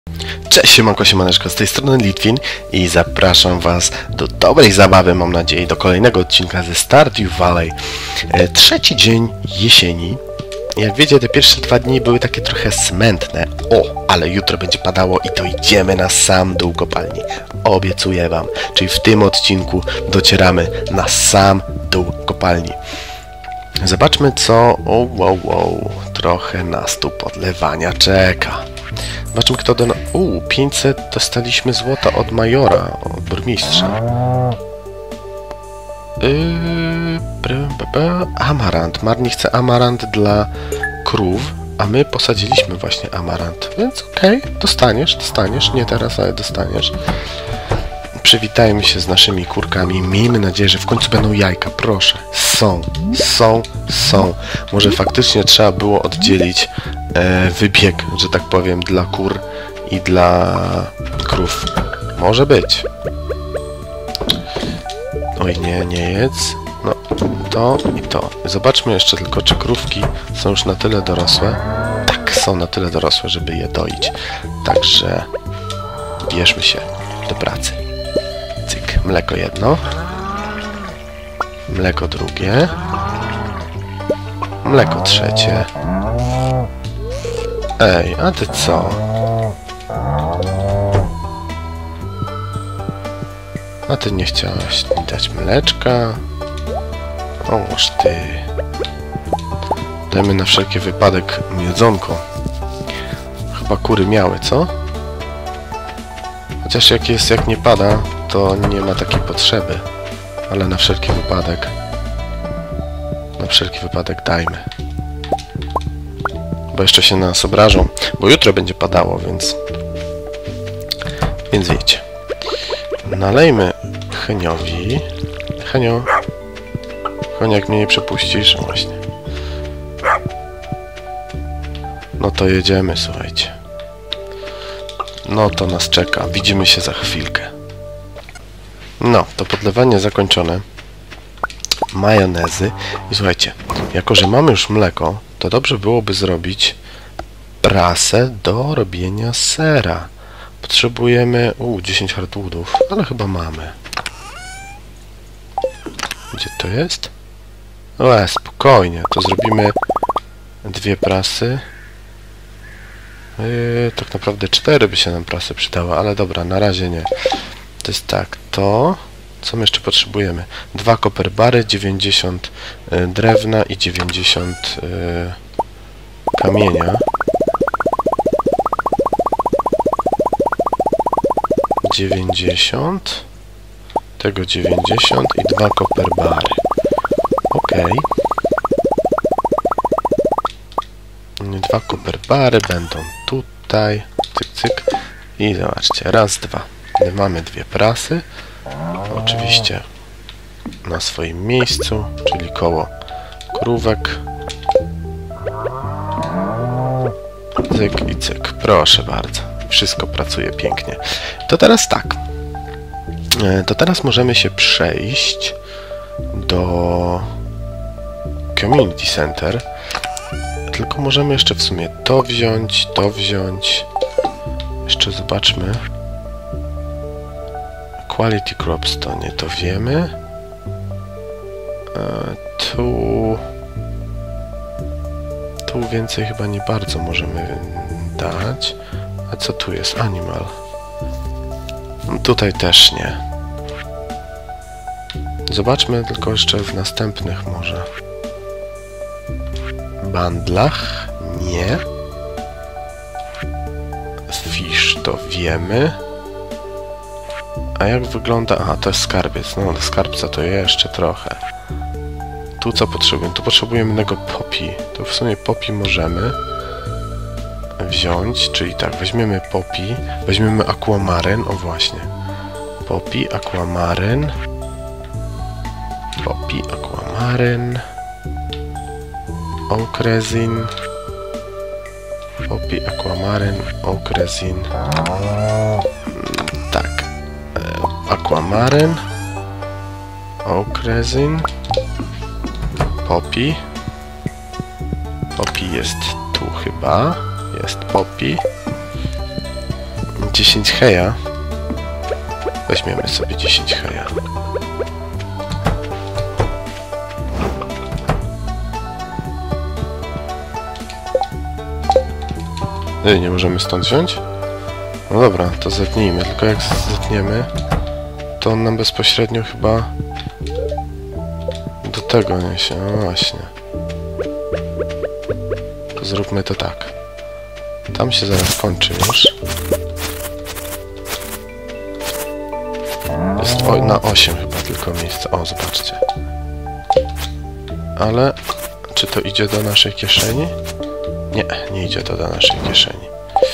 Cześć, siemanko, siemaneczko, z tej strony Litwin i zapraszam Was do dobrej zabawy, mam nadzieję, do kolejnego odcinka ze Stardew Valley. Trzeci dzień jesieni. Jak wiecie, te pierwsze 2 dni były takie trochę smętne. Ale jutro będzie padało i to idziemy na sam dół kopalni. Obiecuję Wam. Czyli w tym odcinku docieramy na sam dół kopalni. Zobaczmy co... trochę nas tu podlewania czeka. Zobaczmy kto do nas... 500 dostaliśmy złota od majora, od burmistrza. Amarant. Marni chce amarant dla krów, a my posadziliśmy właśnie amarant. Więc okej, dostaniesz. Nie teraz, ale dostaniesz. Przywitajmy się z naszymi kurkami. Miejmy nadzieję, że w końcu będą jajka. Proszę. Są. Może faktycznie trzeba było oddzielić wybieg, że tak powiem, dla kur i dla krów. Może być. Oj, nie jedz. No, to i to. Zobaczmy jeszcze tylko, czy krówki są już na tyle dorosłe. Tak, są na tyle dorosłe, żeby je doić. Także bierzmy się do pracy. Cyk, mleko jedno. Mleko drugie. Mleko trzecie. Ej, a ty co? A ty nie chciałaś mi dać mleczka? Oż ty. Dajmy na wszelki wypadek jedzonko. Chyba kury miały, co? Chociaż jak nie pada, to nie ma takiej potrzeby. Ale na wszelki wypadek. Na wszelki wypadek dajmy. Bo jeszcze się na nas obrażą. Bo jutro będzie padało, więc... Więc wiecie. Nalejmy Heniowi. Henio, jak mnie nie przepuścisz? Właśnie. No to jedziemy, słuchajcie. No to nas czeka. Widzimy się za chwilkę. No, to podlewanie zakończone. Majonezy. I słuchajcie, jako że mamy już mleko, to dobrze byłoby zrobić prasę do robienia sera. Potrzebujemy... 10 hardwoodów, ale chyba mamy. Gdzie to jest? Spokojnie, to zrobimy 2 prasy. Tak naprawdę 4 by się nam prasy przydały, ale dobra, na razie nie. To jest tak, to... Co my jeszcze potrzebujemy? 2 copper bary, 90 drewna i 90 kamienia. 90, tego 90 i 2 copper bary. Okej. 2 copper bary będą tutaj. Cyk. I zobaczcie, raz, dwa. Mamy 2 prasy. Oczywiście na swoim miejscu, czyli koło krówek. Cyk i cyk. Proszę bardzo. Wszystko pracuje pięknie. To teraz tak. To teraz możemy się przejść do Community Center. Tylko możemy jeszcze w sumie to wziąć. Jeszcze zobaczmy. Quality Crops to nie, to wiemy. Tu więcej chyba nie bardzo możemy dać. A co tu jest? Animal. Tutaj też nie. Zobaczmy tylko jeszcze w następnych może. Bandlach? Nie. Fish to wiemy. A jak wygląda... Aha, to jest skarbiec. No, do skarbca to jeszcze trochę. Tu co potrzebujemy? Tu potrzebujemy innego poppy. To w sumie poppy możemy wziąć, czyli tak, weźmiemy poppy, weźmiemy aquamaryn, o właśnie. Poppy, aquamaryn. Oak resin. Poppy, aquamaryn, oak resin. Tak. Aquamaryn. Oak resin. Poppy. Poppy jest tu chyba. Jest poppy. 10 heja. Weźmiemy sobie 10 heja. Nie możemy stąd wziąć? No dobra, to zetnijmy. Tylko jak zetniemy, to on nam bezpośrednio chyba do tego niesie. No właśnie. To zróbmy to tak. Tam się zaraz kończy już. Jest na 8 chyba tylko miejsce. O, zobaczcie. Ale czy to idzie do naszej kieszeni? Nie, nie idzie to do naszej kieszeni.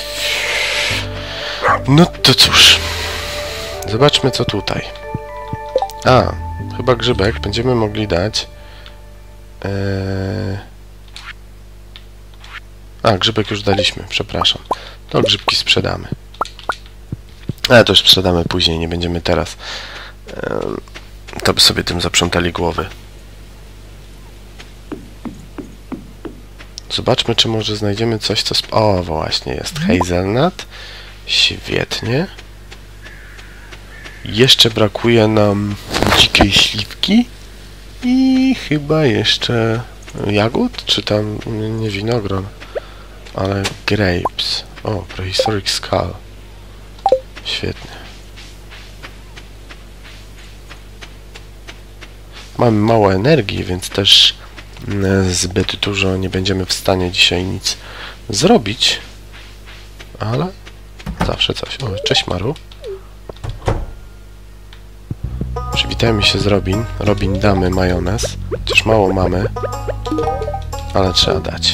No to cóż. Zobaczmy co tutaj. A, chyba grzybek będziemy mogli dać. A, grzybek już daliśmy, przepraszam. To grzybki sprzedamy. Ale to już sprzedamy później, nie będziemy teraz. To by sobie tym zaprzątali głowy. Zobaczmy, czy może znajdziemy coś, co... O, właśnie, jest hazelnut. Świetnie. Jeszcze brakuje nam dzikiej śliwki. I chyba jeszcze jagód, czy tam, nie winogron, ale grapes. O, prehistoric skull. Świetnie. Mamy mało energii, więc też zbyt dużo nie będziemy w stanie dzisiaj nic zrobić. Ale zawsze coś. O, cześć Maru. Przywitajmy się z Robin. Robin, damy majonez. Chociaż mało mamy. Ale trzeba dać.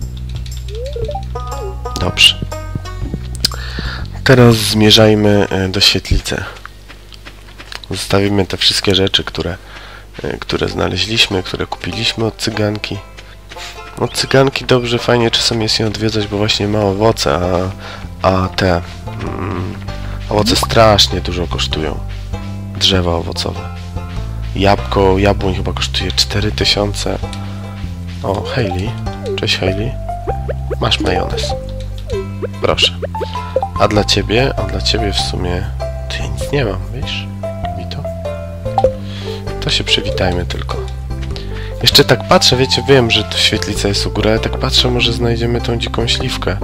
Dobrze. Teraz zmierzajmy do świetlicy. Zostawimy te wszystkie rzeczy, które znaleźliśmy, które kupiliśmy od cyganki. Od cyganki dobrze, fajnie czasem jest je odwiedzać, bo właśnie ma owoce, a te owoce strasznie dużo kosztują. Drzewa owocowe. Jabłoń chyba kosztuje 4000. O, Hayley. Cześć Hayley. Masz majonez. Proszę. A dla ciebie w sumie... To ja nic nie mam, wiesz? Wito? To się przywitajmy tylko. Jeszcze tak patrzę, wiecie, wiem, że tu świetlica jest u góry, ale tak patrzę, może znajdziemy tą dziką śliwkę.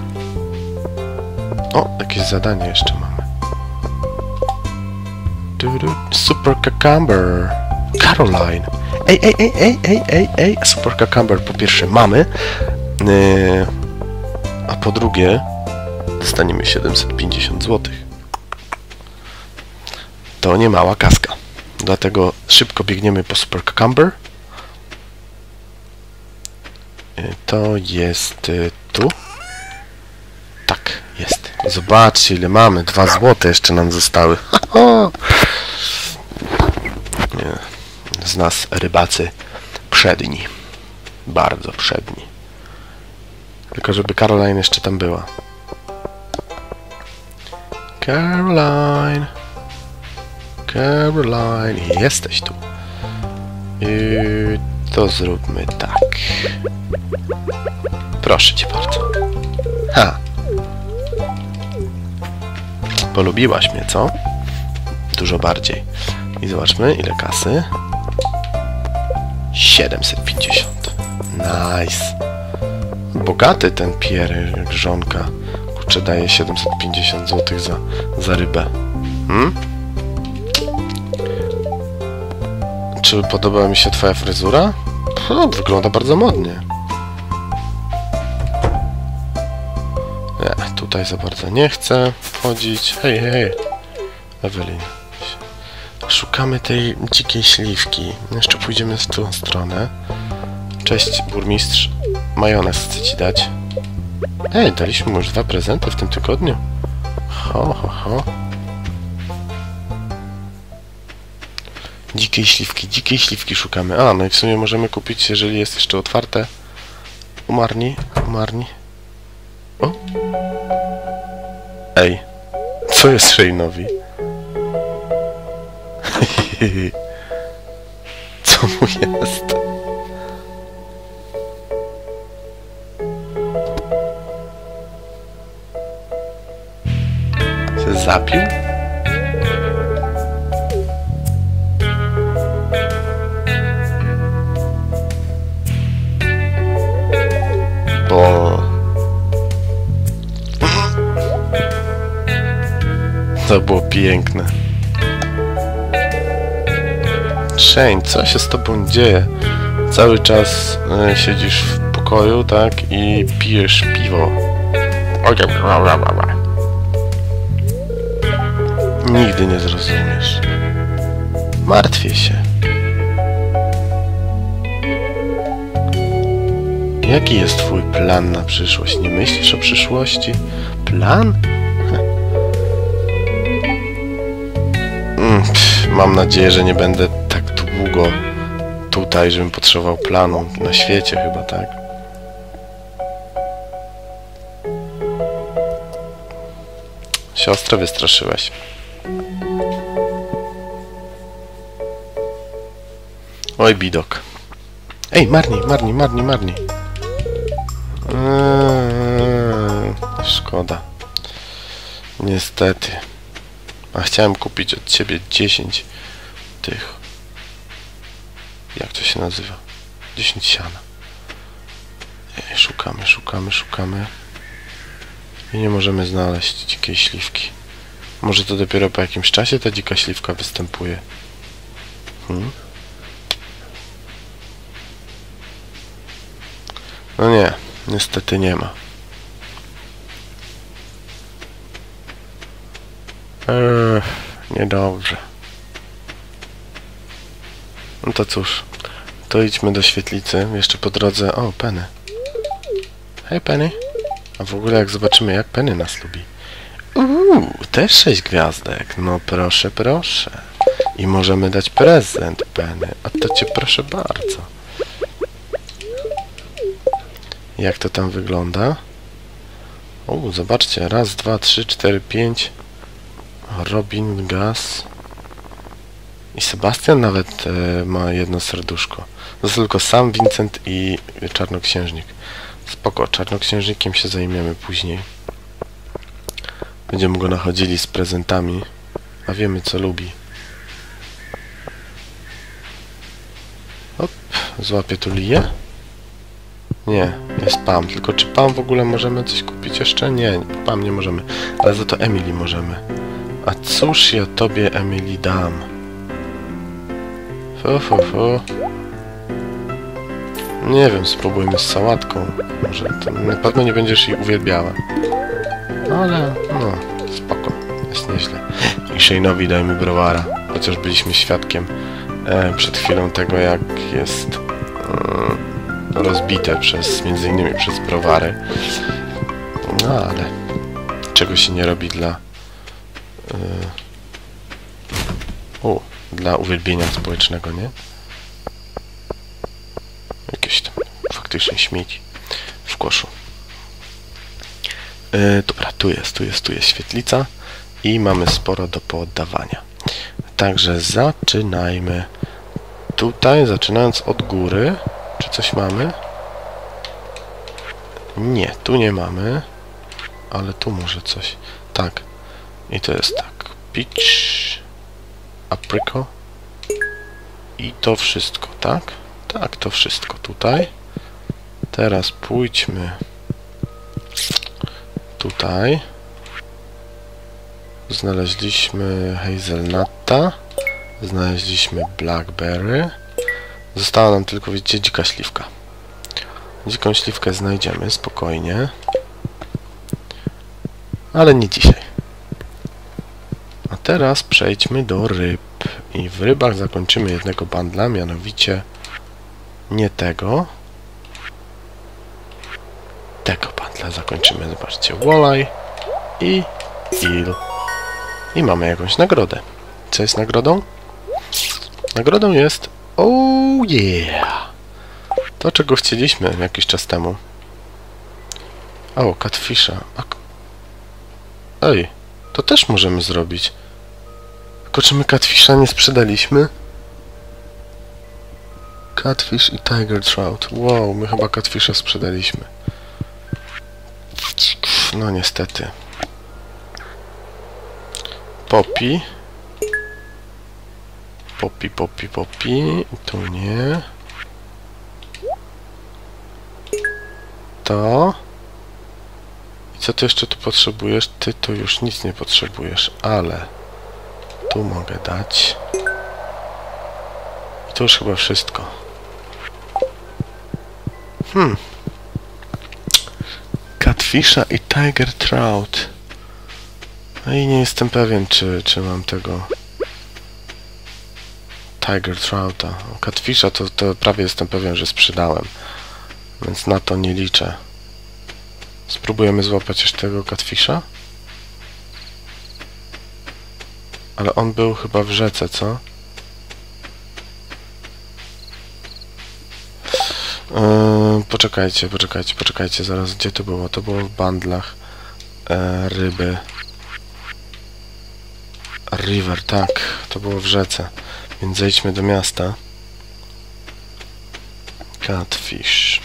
O, jakieś zadanie jeszcze mamy. Super Cucumber. Caroline. Ej. Super Cucumber po pierwsze mamy. A po drugie dostaniemy 750 zł. To nie mała kaska. Dlatego szybko biegniemy po Super Cucumber. To jest tu. Tak, jest. Zobaczcie, ile mamy. 2 złote jeszcze nam zostały. Nie. Z nas rybacy przedni. Bardzo przedni. Tylko żeby Caroline jeszcze tam była. Caroline. Caroline. Jesteś tu. To zróbmy tak. Proszę cię bardzo. Ha. Polubiłaś mnie, co? Dużo bardziej. I zobaczmy, ile kasy. 750. Nice. Bogaty ten Pierre, grzonka. Kurczę, daje 750 zł za rybę. Czy podoba mi się twoja fryzura? Wygląda bardzo modnie. Nie, tutaj za bardzo nie chcę wchodzić. Hej. Ewelin. Szukamy tej dzikiej śliwki. Jeszcze pójdziemy w tą stronę. Cześć, burmistrz. Majonez chcę ci dać. Ej, daliśmy mu już 2 prezenty w tym tygodniu. Ho. Dzikiej śliwki szukamy. A, no i w sumie możemy kupić, jeżeli jest jeszcze otwarte. Umarni. O? Ej, co jest Shane'owi? Co mu jest? Się zapił? Bo... To było piękne. Shane, co się z tobą dzieje? Cały czas siedzisz w pokoju, tak? I pijesz piwo. Nigdy nie zrozumiesz. Martwię się. Jaki jest twój plan na przyszłość? Nie myślisz o przyszłości? Plan? Mam nadzieję, że nie będę tak długo tutaj, żebym potrzebował planu. Na świecie chyba, tak? Siostrę wystraszyłeś. Oj, bidok. Ej, marni. Szkoda. Niestety. A chciałem kupić od ciebie 10 tych. Jak to się nazywa? 10 siana. Ej, szukamy. I nie możemy znaleźć dzikiej śliwki. Może to dopiero po jakimś czasie ta dzika śliwka występuje. No nie, niestety nie ma. Niedobrze. No to cóż, to idźmy do świetlicy. Jeszcze po drodze... O, Penny. Hej, Penny. A w ogóle jak zobaczymy, jak Penny nas lubi. Też 6 gwiazdek. No proszę. I możemy dać prezent, Penny. A to cię proszę bardzo. Jak to tam wygląda? Zobaczcie. 1, 2, 3, 4, 5. Robin, Gaz. I Sebastian nawet ma jedno serduszko. To tylko sam Vincent i Czarnoksiężnik. Spoko, Czarnoksiężnikiem się zajmiemy później. Będziemy go nachodzili z prezentami. A wiemy, co lubi. Hop, złapię tu Liję. Nie, jest Pam. Tylko czy Pam w ogóle możemy coś kupić jeszcze? Nie, Pam nie możemy. Ale za to Emily możemy. A cóż ja tobie, Emily, dam? Nie wiem, spróbujmy z sałatką. Może to na pewno nie będziesz jej uwielbiała. Ale, no, spoko. Jest nieźle. I Shane'owi dajmy browara. Chociaż byliśmy świadkiem przed chwilą tego, jak jest rozbite między innymi przez browary. No, ale czego się nie robi dla uwielbienia społecznego, nie? Jakieś tam faktycznie śmieci w koszu. Dobra, tu jest świetlica i mamy sporo do pooddawania. Także zaczynajmy. Tutaj, zaczynając od góry, czy coś mamy? Nie, tu nie mamy, ale tu może coś. Tak. I to jest tak. Peach, apricot i to wszystko, tak? Tak, to wszystko tutaj. Teraz pójdźmy tutaj. Znaleźliśmy hazelnutta. Znaleźliśmy blackberry. Została nam tylko, widzicie, dzika śliwka. Dziką śliwkę znajdziemy spokojnie. Ale nie dzisiaj. A teraz przejdźmy do ryb. I w rybach zakończymy jednego bundla, mianowicie nie tego. Tego bundla zakończymy. Zobaczcie, walleye i eel. I mamy jakąś nagrodę. Co jest nagrodą? Nagrodą jest... Oh yeah! To, czego chcieliśmy jakiś czas temu. O, catfisha. Ej, to też możemy zrobić. Tylko czy my catfisha nie sprzedaliśmy? Catfish i tiger trout. Wow, my chyba catfisha sprzedaliśmy. No niestety. Poppy. Poppy. Tu nie. To. I co ty jeszcze tu potrzebujesz? Ty tu już nic nie potrzebujesz, ale tu mogę dać. I to już chyba wszystko. Catfisha i Tiger Trout. No i nie jestem pewien, czy mam tego Tiger Trouta. Catfisha to prawie jestem pewien, że sprzedałem. Więc na to nie liczę. Spróbujemy złapać jeszcze tego Catfisha? Ale on był chyba w rzece, co? Poczekajcie, zaraz, gdzie to było? To było w bandlach ryby. River, tak, to było w rzece. Więc zejdźmy do miasta. Catfish.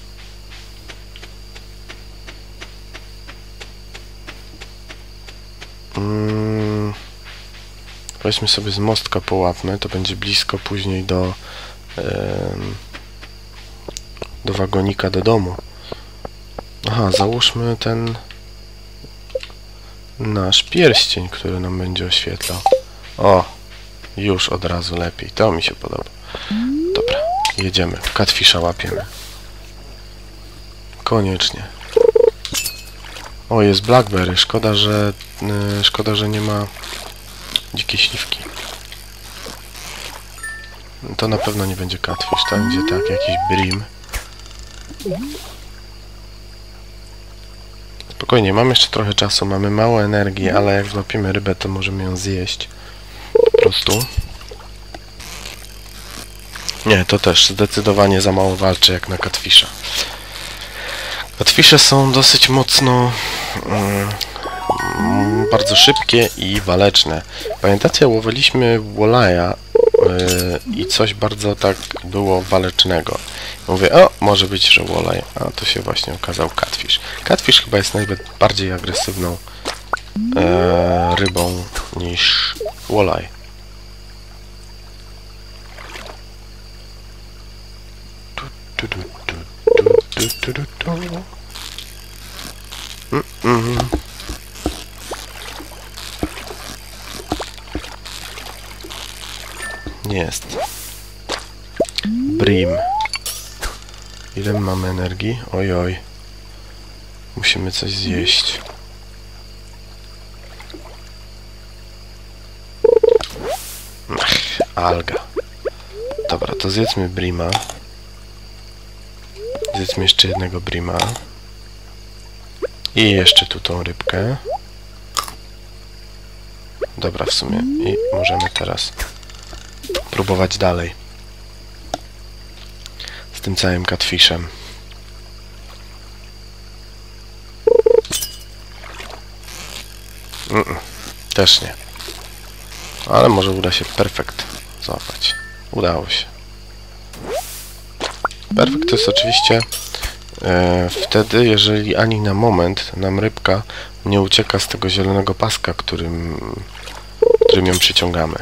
Weźmy sobie z mostka połapmy, to będzie blisko później do wagonika do domu. Aha, załóżmy ten nasz pierścień, który nam będzie oświetlał. O, już od razu lepiej. To mi się podoba. Dobra, jedziemy. Catfisha łapiemy. Koniecznie. O, jest Blackberry. Szkoda, że nie ma dzikiej śliwki. To na pewno nie będzie Catfish. To będzie tak, jakiś Brim. Spokojnie, mamy jeszcze trochę czasu, mamy mało energii, ale jak złapiemy rybę, to możemy ją zjeść. Po prostu. Nie, to też zdecydowanie za mało walczy jak na Catfisha. Catfishe są dosyć mocno bardzo szybkie i waleczne. Pamiętacie, łowiliśmy wallaya i coś bardzo tak było walecznego. Mówię, o, może być, że walleye, a to się właśnie okazał Catfish. Catfish chyba jest najbardziej agresywną rybą niż walleye. Jest. Brim. Ile mamy energii? Ojoj. Musimy coś zjeść. Ach, alga. Dobra, to zjedzmy Brima. Zjedzmy jeszcze jednego Brima. I jeszcze tu tą rybkę. Dobra, w sumie. I możemy teraz próbować dalej. Z tym całym Catfishem. Też nie. Ale może uda się perfekt złapać. Udało się. Perfekt to jest oczywiście wtedy, jeżeli ani na moment nam rybka nie ucieka z tego zielonego paska, którym ją przyciągamy.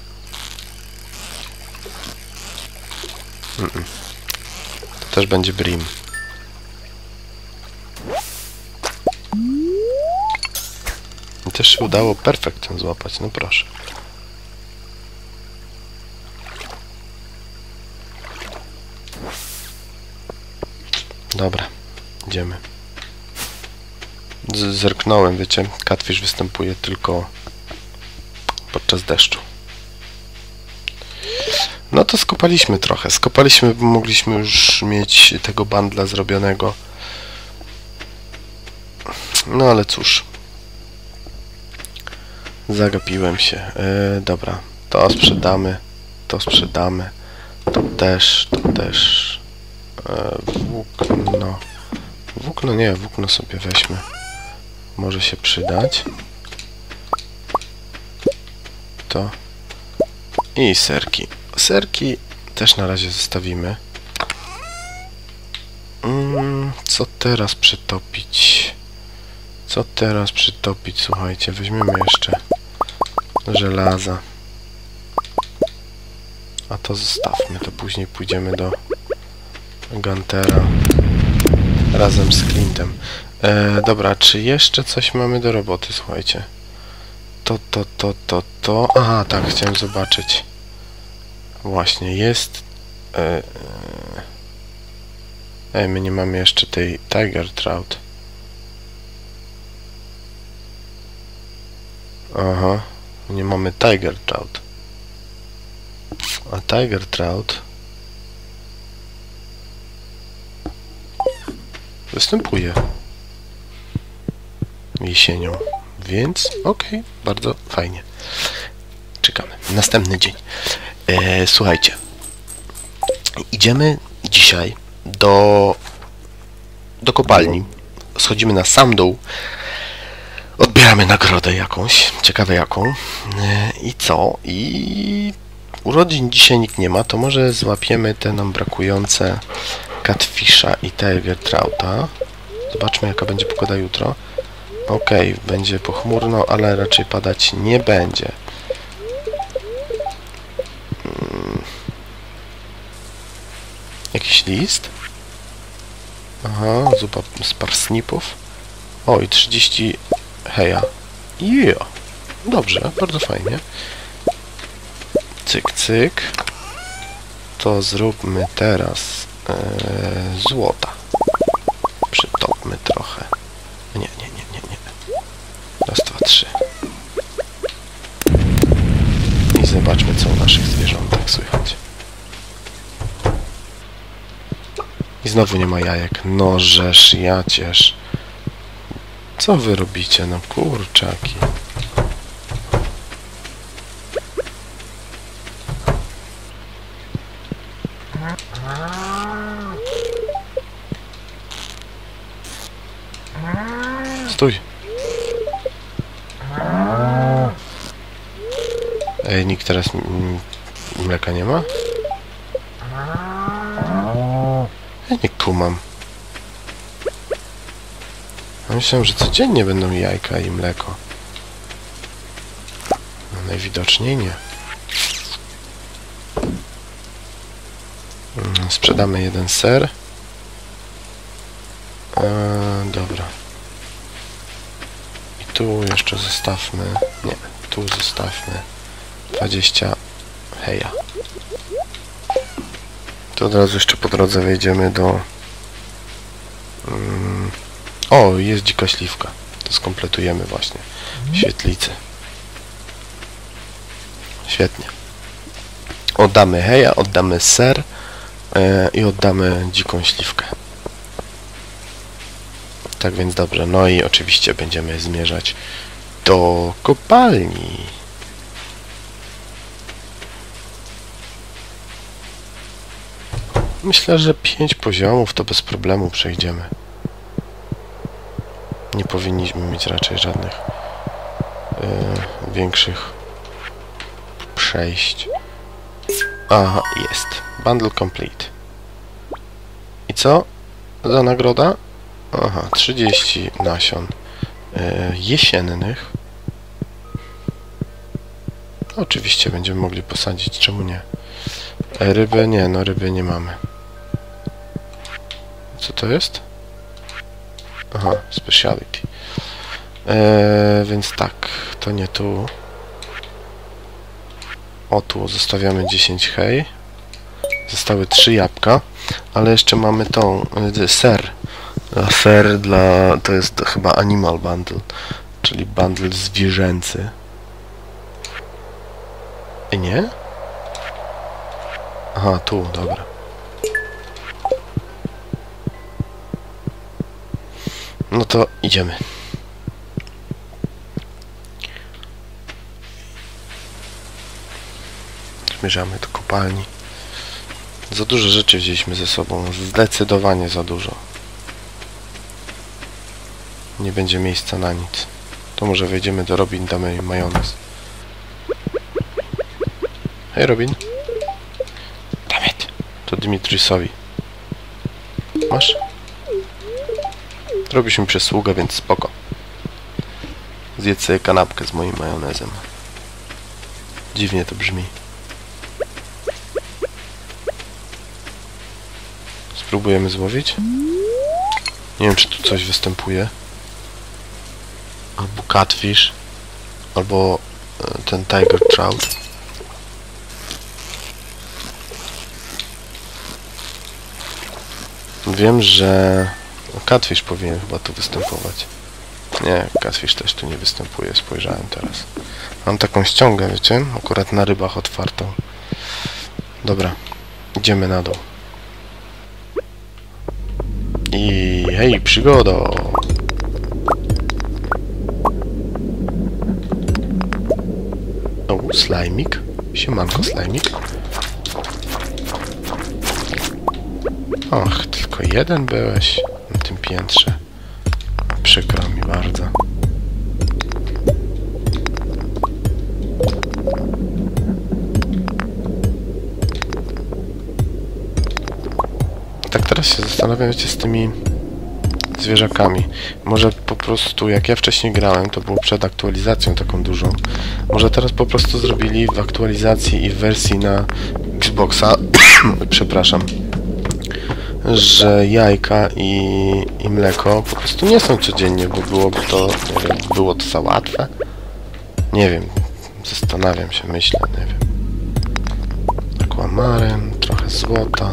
To też będzie Brim. I też się udało perfekt ją złapać, no proszę. Dobra, idziemy. Zerknąłem, wiecie, Catfish występuje tylko podczas deszczu. No to skopaliśmy trochę. Skopaliśmy, bo mogliśmy już mieć tego bundla zrobionego. No ale cóż. Zagapiłem się. Dobra, to sprzedamy. To sprzedamy. To też. Włókno. Włókno nie, włókno sobie weźmy. Może się przydać. To. I serki. Serki też na razie zostawimy. Co teraz przytopić? Słuchajcie, weźmiemy jeszcze żelaza. A to zostawmy, to później pójdziemy do Guntera razem z Clintem. Dobra, czy jeszcze coś mamy do roboty, słuchajcie? To. Aha, tak, chciałem zobaczyć. Właśnie, jest... my nie mamy jeszcze tej Tiger Trout. Aha, nie mamy Tiger Trout. A Tiger Trout występuje jesienią, więc okej, bardzo fajnie. Czekamy. Następny dzień. Słuchajcie, idziemy dzisiaj do kopalni. Schodzimy na sam dół. Odbieramy nagrodę jakąś, ciekawe jaką. I co? I urodzin dzisiaj nikt nie ma, to może złapiemy te nam brakujące Catfisha i Tiger Trouta. Zobaczmy, jaka będzie pogoda jutro. Okej, będzie pochmurno, ale raczej padać nie będzie. Jakiś list? Aha, zupa z parsnipów. O, i 30 heja. Yeah. Dobrze, bardzo fajnie. Cyk, cyk. To zróbmy teraz złota. Przytopmy trochę. Nie. Raz, dwa, trzy. I zobaczmy, co u naszych zwierzątek słychać. I znowu nie ma jajek. No żeż, jacierz. Co wy robicie? No kurczaki. Stój. Ej, nikt teraz mleka nie ma? Ja nie kumam. Ja myślałem, że codziennie będą jajka i mleko. No najwidoczniej nie. Sprzedamy jeden ser. Dobra. I tu jeszcze zostawmy... Nie, tu zostawmy 20 heja. To od razu jeszcze po drodze wejdziemy do... O, jest dzika śliwka. To skompletujemy właśnie. Świetlicę. Świetnie. Oddamy heja, oddamy ser i oddamy dziką śliwkę. Tak więc dobrze. No i oczywiście będziemy zmierzać do kopalni. Myślę, że 5 poziomów to bez problemu przejdziemy. Nie powinniśmy mieć raczej żadnych większych przejść. Aha, jest. Bundle complete. I co za nagroda? Aha, 30 nasion jesiennych. Oczywiście będziemy mogli posadzić, czemu nie? Ryby nie, no ryby nie mamy. Co to jest? Aha, speciality. Więc tak, to nie tu. O, tu zostawiamy 10 hej. Zostały 3 jabłka, ale jeszcze mamy tą ser. A ser dla... to jest chyba animal bundle, czyli bundle zwierzęcy. I nie? Aha, tu, dobra. No to idziemy. Zmierzamy do kopalni. Za dużo rzeczy wzięliśmy ze sobą. Zdecydowanie za dużo. Nie będzie miejsca na nic. To może wejdziemy do Robin, damy im majonez. Hej Robin. Dammit. To Dimitrisowi. Masz? Robisz mi przysługę, więc spoko. Zjedz sobie kanapkę z moim majonezem. Dziwnie to brzmi. Spróbujemy złowić. Nie wiem, czy tu coś występuje. Albo catfish. Albo ten tiger trout. Wiem, że catfish powinien chyba tu występować. Nie, catfish też tu nie występuje. Spojrzałem teraz. Mam taką ściągę, wiecie? Akurat na rybach otwartą. Dobra. Idziemy na dół. I hej, przygodo! O, slajmik. Siemanko, slajmik. Och, tylko jeden byłeś na tym piętrze. Przykro mi bardzo. Tak teraz się zastanawiam, wiecie, z tymi zwierzakami. Może po prostu, jak ja wcześniej grałem, to było przed aktualizacją taką dużą. Może teraz po prostu zrobili w aktualizacji i w wersji na Xboxa, przepraszam, że jajka i mleko po prostu nie są codziennie, bo byłoby to, nie wiem, było to za łatwe. Nie wiem, zastanawiam się, myślę, nie wiem. Aquamaryn, trochę złota.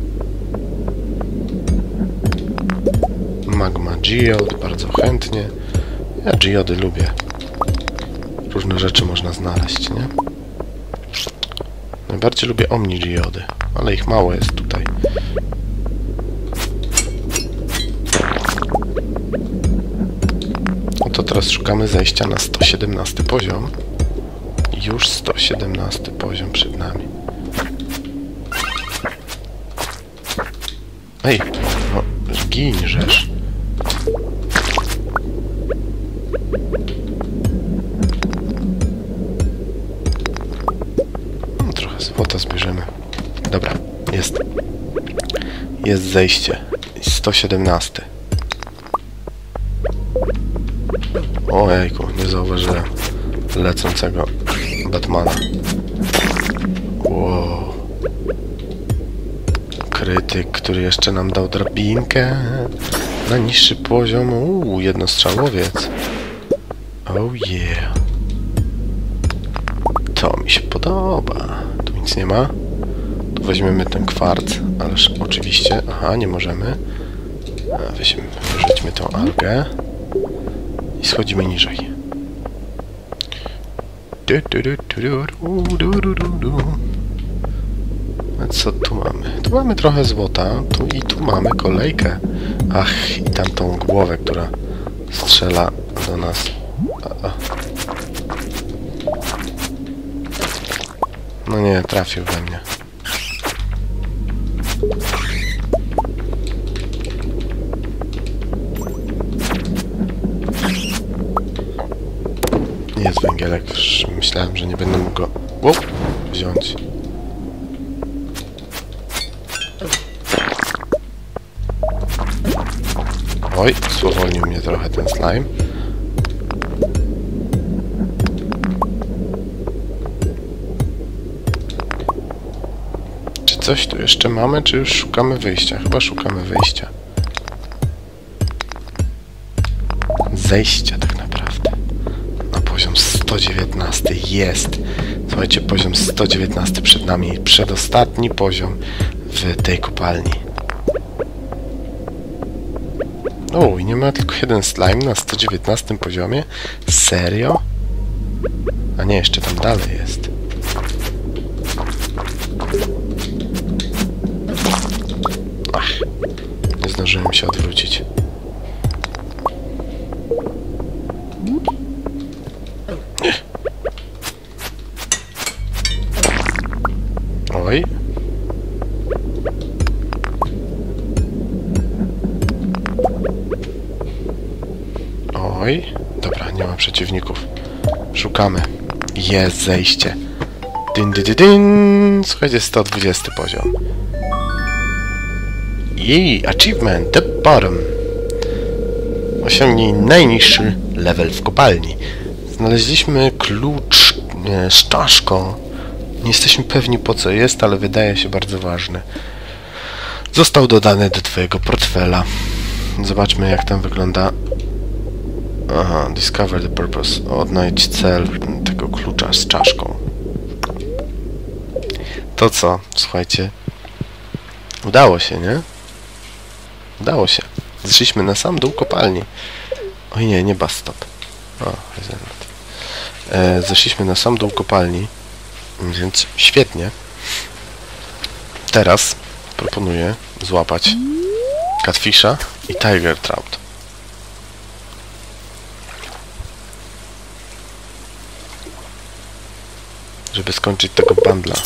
Magma geode, bardzo chętnie. Ja geody lubię. Różne rzeczy można znaleźć, nie? Najbardziej lubię omni geody, ale ich mało jest tutaj. Oto teraz szukamy zejścia na 117 poziom. Już 117 poziom przed nami. Ej, no gin, rzesz. No, trochę złota zbierzemy. Dobra, jest. Jest zejście. 117. Ojejku, nie zauważyłem lecącego Batmana. Wow. Krytyk, który jeszcze nam dał drabinkę na niższy poziom. Jednostrzałowiec. Oh yeah. To mi się podoba. Tu nic nie ma. Tu weźmiemy ten kwarc, ależ oczywiście... Aha, nie możemy. Wyrzućmy tą algę. I schodzimy niżej. A co tu mamy? Tu mamy trochę złota. Tu mamy kolejkę. Ach, i tamtą głowę, która strzela do nas. No nie, trafił we mnie. Jest węgielek. Myślałem, że nie będę mógł go wziąć. Oj, spowolnił mnie trochę ten slime. Czy coś tu jeszcze mamy, czy już szukamy wyjścia? Chyba szukamy wyjścia. Zejścia tak naprawdę. Na poziom 119 jest. Słuchajcie, poziom 119 przed nami. Przedostatni poziom w tej kopalni. O, i nie ma tylko jeden slime na 119 poziomie? Serio? A nie, jeszcze tam dalej jest. Ach, nie zdążyłem się odwrócić. Oj. Oj. Dobra, nie ma przeciwników. Szukamy. Jest zejście. Dyn, dyn, dyn, dyn. Słuchajcie, 120 poziom. Jej, achievement, the bottom. Osiągnij najniższy level w kopalni. Znaleźliśmy klucz z czaszką. Nie jesteśmy pewni, po co jest, ale wydaje się bardzo ważny. Został dodany do twojego portfela. Zobaczmy, jak tam wygląda. Aha, discover the purpose. Odnajdź cel tego klucza z czaszką. To co? Słuchajcie. Udało się, nie? Udało się. Zeszliśmy na sam dół kopalni. Oj nie, nie bus stop. O, zeszliśmy na sam dół kopalni. Więc świetnie. Teraz proponuję złapać catfisha i tiger trout. Żeby skończyć tego bundla.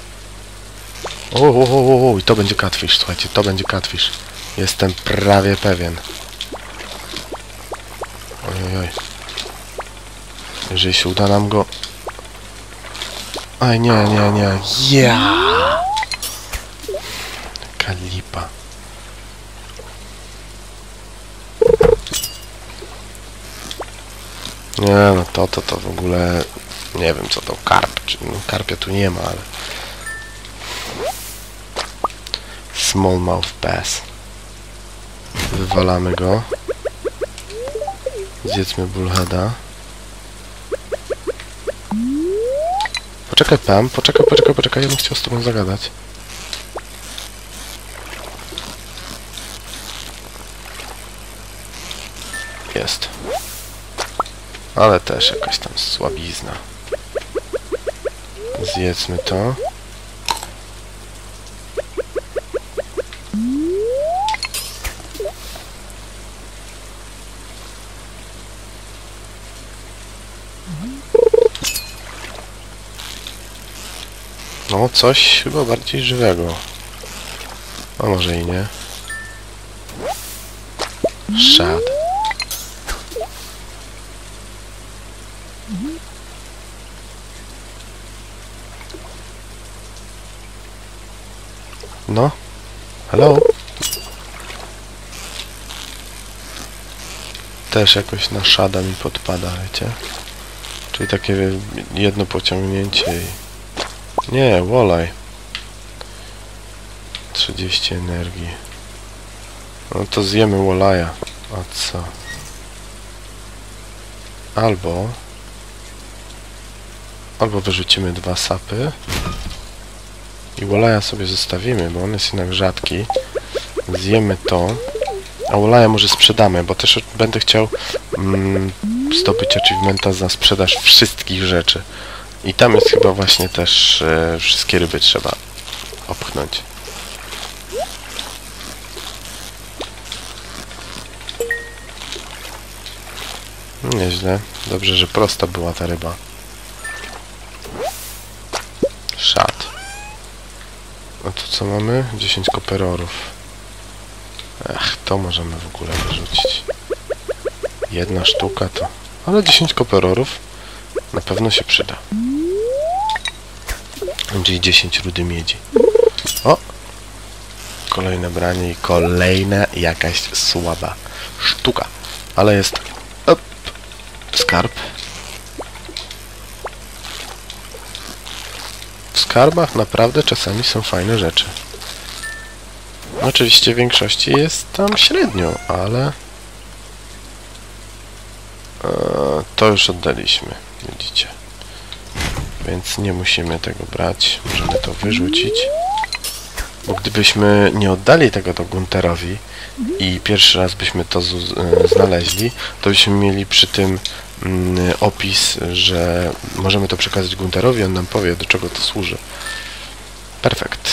O, i to będzie catfish, słuchajcie, to będzie catfish. Jestem prawie pewien. Ojojoj. Jeżeli się uda nam go... Aj, nie. Ja! Kalipa. Nie, no to w ogóle... Nie wiem, co to karp. No, karpia tu nie ma, ale... Smallmouth bass. Wywalamy go. Zjedzmy bullheada. Poczekaj, Pam. Poczekaj. Ja bym chciał z tobą zagadać. Jest. Ale też jakaś tam słabizna. Zjedzmy to. No, coś chyba bardziej żywego. A może i nie. Shad. No. Hello? Też jakoś na shada mi podpada, wiecie? Czyli takie jedno pociągnięcie i... Nie, walleye. 30 energii. No to zjemy wallaja. A co? Albo wyrzucimy 2 sapy i wallaja sobie zostawimy, bo on jest jednak rzadki. Zjemy to. A wallaja może sprzedamy, bo też będę chciał zdobyć achievementa za sprzedaż wszystkich rzeczy. I tam jest chyba właśnie też wszystkie ryby trzeba opchnąć. Nieźle. Dobrze, że prosta była ta ryba. Shad. A tu co mamy? 10 koperorów. Ach, to możemy w ogóle wyrzucić. Jedna sztuka to... Ale 10 koperorów na pewno się przyda. Czyli 10 rudy miedzi. O! Kolejne branie i kolejna jakaś słaba sztuka. Ale jest... Op, skarb. W skarbach naprawdę czasami są fajne rzeczy. Oczywiście w większości jest tam średnio, ale... to już oddaliśmy, widzicie. Więc nie musimy tego brać. Możemy to wyrzucić. Bo gdybyśmy nie oddali tego do Gunterowi i pierwszy raz byśmy to znaleźli, to byśmy mieli przy tym opis, że możemy to przekazać Gunterowi, on nam powie, do czego to służy. Perfekt.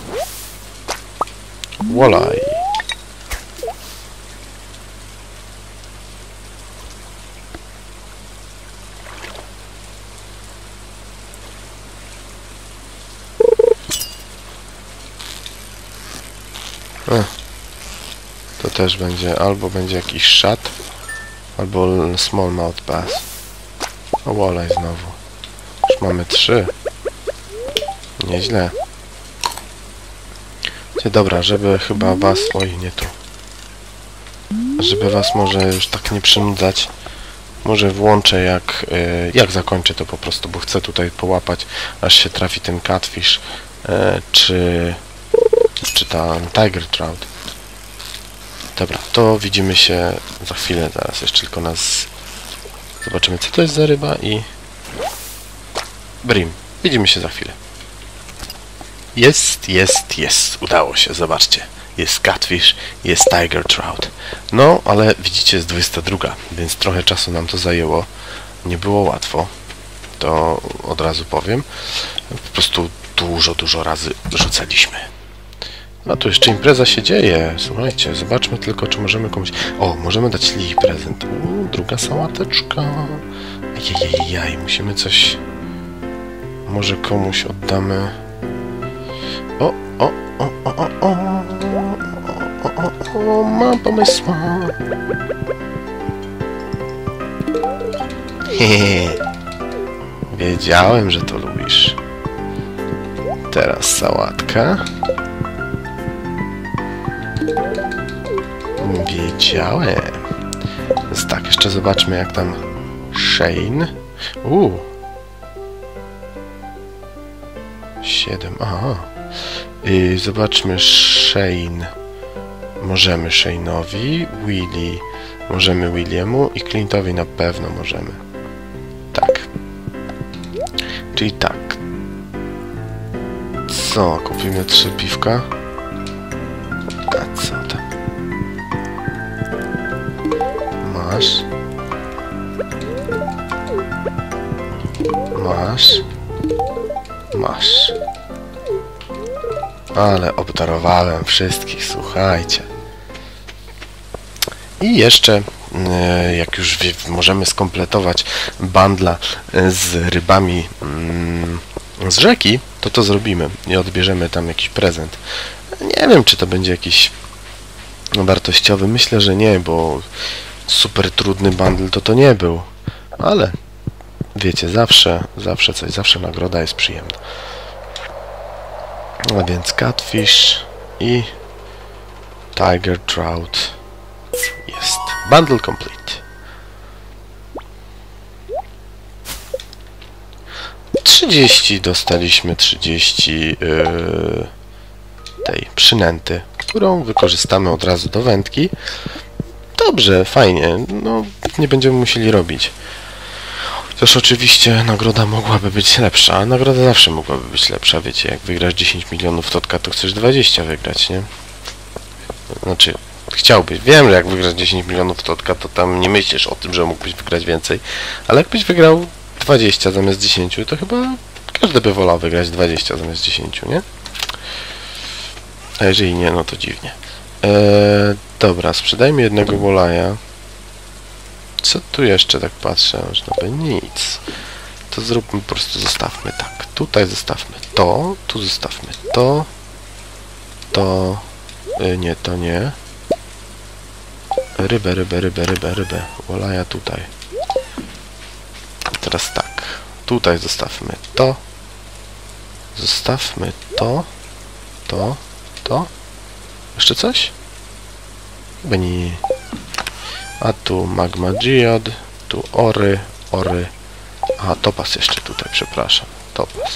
Walleye. To też będzie, albo będzie jakiś shad, albo smallmouth bass. O, walleye znowu. Już mamy 3. Nieźle. Dobra, żeby chyba was... Oj, nie tu. Żeby was może już tak nie przynudzać, Może włączę jak zakończę to po prostu, bo chcę tutaj połapać, aż się trafi ten catfish, czy ta tiger trout. Dobra, to widzimy się za chwilę, zaraz jeszcze tylko zobaczymy, co to jest za ryba i brim. Widzimy się za chwilę. Jest, udało się, zobaczcie. Jest catfish, jest tiger trout. No, ale widzicie, jest 22, więc trochę czasu nam to zajęło. Nie było łatwo, to od razu powiem. Po prostu dużo razy rzucaliśmy. No tu jeszcze impreza się dzieje. Słuchajcie, zobaczmy tylko, czy możemy komuś... O, możemy dać Lili prezent. Druga sałateczka. Jaj, musimy coś... Może komuś oddamy... Mam pomysła. Wiedziałem, że to lubisz. Teraz sałatka. Wiedziałem. Więc tak, jeszcze zobaczmy, jak tam Shane. 7, aha. Zobaczmy Shane. Możemy Shane'owi, Willy możemy Williemu i Clintowi na pewno możemy. Tak. Czyli tak. Co? Kupimy 3 piwka? A co tam? Masz. Ale obdarowałem wszystkich, słuchajcie. I jeszcze, jak już możemy skompletować bundla z rybami z rzeki, to zrobimy i odbierzemy tam jakiś prezent. Nie wiem, czy to będzie jakiś wartościowy. Myślę, że nie, bo super trudny bundle to nie był. Ale wiecie, zawsze coś, zawsze nagroda jest przyjemna. A więc catfish i tiger trout jest. Bundle complete. 30 dostaliśmy, 30 tej przynęty, którą wykorzystamy od razu do wędki. Dobrze, fajnie, no nie będziemy musieli robić. Chociaż oczywiście nagroda mogłaby być lepsza. Nagroda zawsze mogłaby być lepsza, wiecie, jak wygrasz 10 milionów totka, to chcesz 20 wygrać, nie? Znaczy, chciałbyś. Wiem, że jak wygrasz 10 milionów totka, to tam nie myślisz o tym, że mógłbyś wygrać więcej. Ale jakbyś wygrał 20 zamiast 10, to chyba każdy by wolał wygrać 20 zamiast 10, nie? A jeżeli nie, no to dziwnie. Dobra, sprzedajmy jednego wolaja. Co tu jeszcze tak patrzę? Żeby nic. To zróbmy, po prostu zostawmy tak. Tutaj zostawmy to, tu zostawmy to. Nie, to nie. Rybę. Wolaja tutaj. Teraz tak. Tutaj zostawmy to. Zostawmy to. Jeszcze coś? Chyba nie. A tu magma geod, tu ory. A, topas jeszcze tutaj, przepraszam. Topas.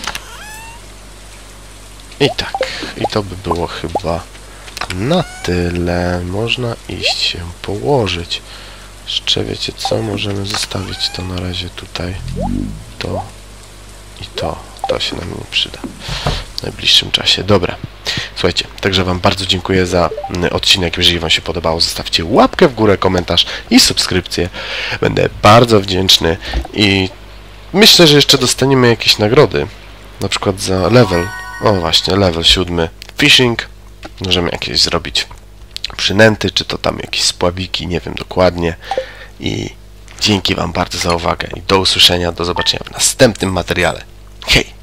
I tak. I to by było chyba na tyle. Można iść się położyć. Jeszcze wiecie co? Możemy zostawić to na razie tutaj. To i to. To się nam nie przyda w najbliższym czasie. Dobra. Słuchajcie, także wam bardzo dziękuję za odcinek. Jeżeli wam się podobało, zostawcie łapkę w górę, komentarz i subskrypcję. Będę bardzo wdzięczny i myślę, że jeszcze dostaniemy jakieś nagrody. Na przykład za level. O właśnie, level 7. Fishing. Możemy jakieś zrobić przynęty, czy to tam jakieś spławiki, nie wiem dokładnie. I dzięki wam bardzo za uwagę i do usłyszenia, do zobaczenia w następnym materiale. Hej!